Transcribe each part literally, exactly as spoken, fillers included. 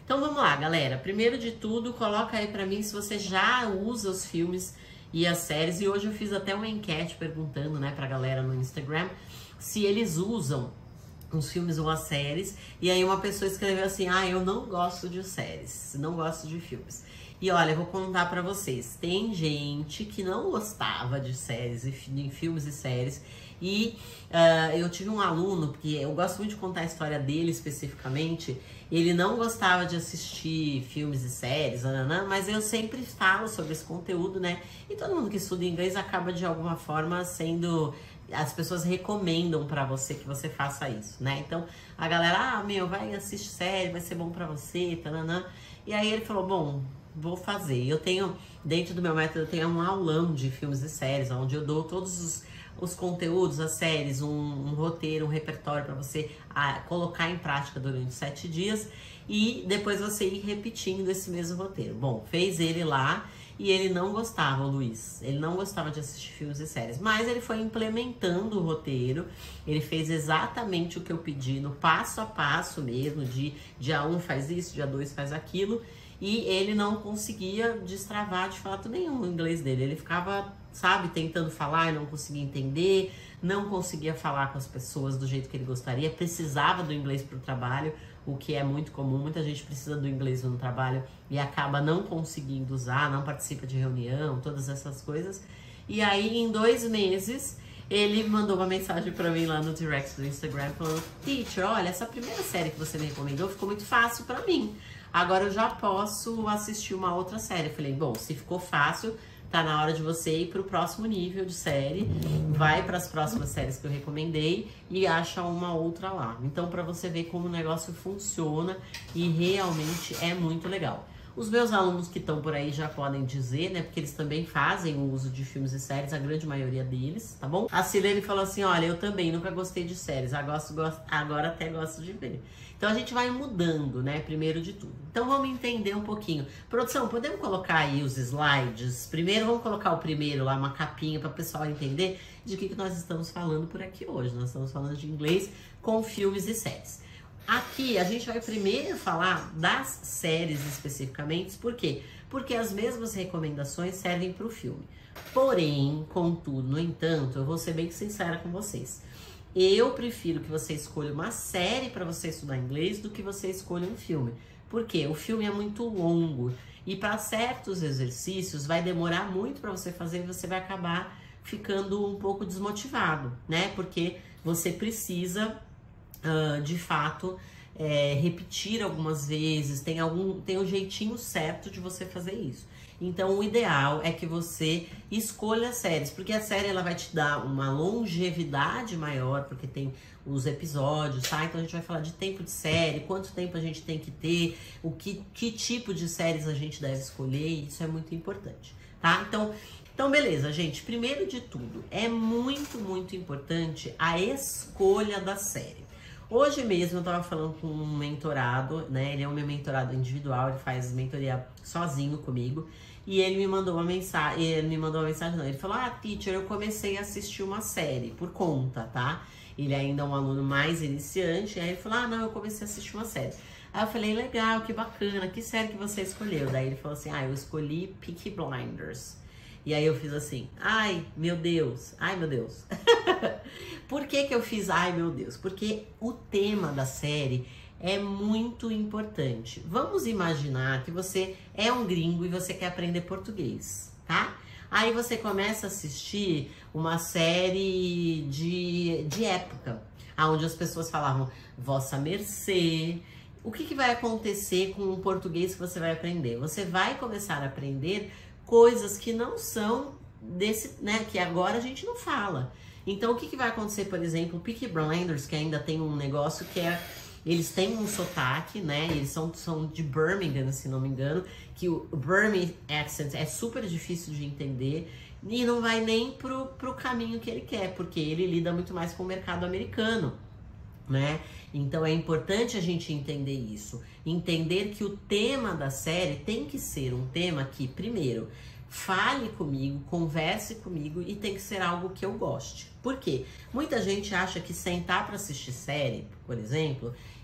Então vamos lá, galera. Primeiro de tudo, coloca aí pra mim se você já usa os filmes e as séries. E hoje eu fiz até uma enquete perguntando, né, pra galera no Instagram se eles usam os filmes ou as séries. E aí uma pessoa escreveu assim: ah, eu não gosto de séries, não gosto de filmes. E olha, eu vou contar pra vocês, tem gente que não gostava de séries, e filmes e séries. E uh, eu tive um aluno, porque eu gosto muito de contar a história dele especificamente. Ele não gostava de assistir filmes e séries, nananã, mas eu sempre falo sobre esse conteúdo, né? E todo mundo que estuda inglês acaba de alguma forma sendo... As pessoas recomendam pra você que você faça isso, né? Então a galera, ah, meu, vai assistir série, vai ser bom pra você, tananã. E aí ele falou, bom, vou fazer. Eu tenho, dentro do meu método, eu tenho um aulão de filmes e séries, onde eu dou todos os, os conteúdos, as séries, um, um roteiro, um repertório para você a, colocar em prática durante sete dias e depois você ir repetindo esse mesmo roteiro. Bom, fez ele lá e ele não gostava, o Luiz, ele não gostava de assistir filmes e séries, mas ele foi implementando o roteiro, ele fez exatamente o que eu pedi, no passo a passo mesmo, de dia um faz isso, dia dois faz aquilo. E ele não conseguia destravar de fato nenhum o inglês dele. Ele ficava, sabe, tentando falar e não conseguia entender, não conseguia falar com as pessoas do jeito que ele gostaria, precisava do inglês para o trabalho, o que é muito comum. Muita gente precisa do inglês no trabalho e acaba não conseguindo usar, não participa de reunião, todas essas coisas. E aí, em dois meses, ele mandou uma mensagem para mim lá no direct do Instagram falando: Teacher, olha, essa primeira série que você me recomendou ficou muito fácil para mim. Agora eu já posso assistir uma outra série. Eu falei, bom, se ficou fácil, tá na hora de você ir pro próximo nível de série. Vai para as próximas séries que eu recomendei e acha uma outra lá. Então, para você ver como o negócio funciona e realmente é muito legal. Os meus alunos que estão por aí já podem dizer, né? Porque eles também fazem o uso de filmes e séries, a grande maioria deles, tá bom? A Silene falou assim, olha, eu também nunca gostei de séries, agora, gosto, gosto, agora até gosto de ver. Então a gente vai mudando, né? Primeiro de tudo. Então vamos entender um pouquinho. Produção, podemos colocar aí os slides? Primeiro vamos colocar o primeiro lá, uma capinha para o pessoal entender de que, que nós estamos falando por aqui hoje. Nós estamos falando de inglês com filmes e séries. Aqui a gente vai primeiro falar das séries especificamente, por quê? Porque as mesmas recomendações servem para o filme. Porém, contudo, no entanto, eu vou ser bem sincera com vocês. Eu prefiro que você escolha uma série para você estudar inglês do que você escolha um filme. Por quê? O filme é muito longo e para certos exercícios vai demorar muito para você fazer e você vai acabar ficando um pouco desmotivado, né? Porque você precisa... Uh, de fato, é, repetir algumas vezes, tem algum tem um jeitinho certo de você fazer isso. Então, o ideal é que você escolha séries, porque a série ela vai te dar uma longevidade maior, porque tem os episódios, tá? Então, a gente vai falar de tempo de série, quanto tempo a gente tem que ter, o que, que tipo de séries a gente deve escolher, isso é muito importante, tá? Então, Então, beleza, gente. Primeiro de tudo, é muito, muito importante a escolha da série. Hoje mesmo eu tava falando com um mentorado, né? Ele é um meu mentorado individual, ele faz mentoria sozinho comigo. E ele me mandou uma mensagem, ele me mandou uma mensagem, não, ele falou, ah, teacher, eu comecei a assistir uma série por conta, tá? Ele ainda é um aluno mais iniciante, aí ele falou, ah, não, eu comecei a assistir uma série. Aí eu falei, legal, que bacana, que série que você escolheu? Daí ele falou assim, ah, eu escolhi Peaky Blinders. E aí eu fiz assim, ai, meu Deus, ai, meu Deus. Por que que eu fiz ai, meu Deus? Porque o tema da série é muito importante. Vamos imaginar que você é um gringo e você quer aprender português, tá? Aí você começa a assistir uma série de, de época, onde as pessoas falavam, vossa mercê. O que que vai acontecer com o português que você vai aprender? Você vai começar a aprender coisas que não são desse, né, que agora a gente não fala. Então, o que, que vai acontecer, por exemplo, Peaky Blinders, que ainda tem um negócio que é, eles têm um sotaque, né, eles são, são de Birmingham, se não me engano, que o Birmingham accent é super difícil de entender e não vai nem pro, pro caminho que ele quer, porque ele lida muito mais com o mercado americano, né? Então é importante a gente entender isso, entender que o tema da série tem que ser um tema que, primeiro, fale comigo, converse comigo e tem que ser algo que eu goste. Por quê? Muita gente acha que sentar para assistir série, por exemplo,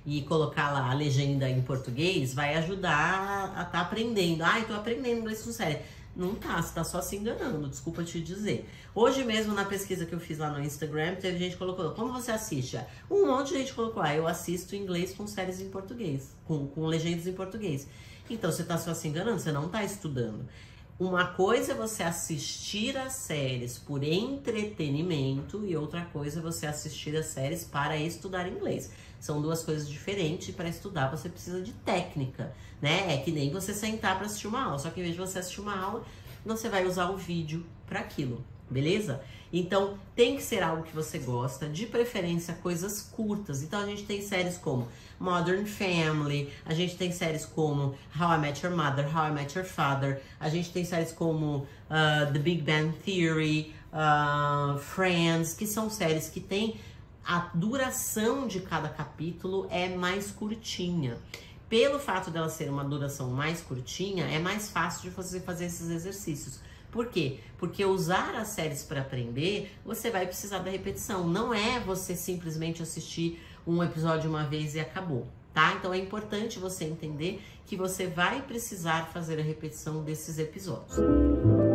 e colocar lá a legenda em português, vai ajudar a estar tá aprendendo. Ah, eu tô aprendendo inglês com série. Não tá, você tá só se enganando, desculpa te dizer. Hoje mesmo, na pesquisa que eu fiz lá no Instagram, teve gente que colocou, como você assiste? Um monte de gente colocou, ah, eu assisto inglês com séries em português, com, com legendas em português. Então, você tá só se enganando, você não tá estudando. Uma coisa é você assistir as séries por entretenimento e outra coisa é você assistir as séries para estudar inglês. São duas coisas diferentes e para estudar você precisa de técnica, né? É que nem você sentar para assistir uma aula, só que em vez de você assistir uma aula, você vai usar o vídeo para aquilo, beleza? Então tem que ser algo que você gosta, de preferência coisas curtas. Então a gente tem séries como Modern Family, a gente tem séries como How I Met Your Mother, How I Met Your Father, a gente tem séries como uh, The Big Bang Theory, uh, Friends, que são séries que têm a duração de cada capítulo é mais curtinha. Pelo fato dela ser uma duração mais curtinha, é mais fácil de você fazer esses exercícios. Por quê? Porque usar as séries para aprender, você vai precisar da repetição. Não é você simplesmente assistir um episódio uma vez e acabou, tá? Então é importante você entender que você vai precisar fazer a repetição desses episódios.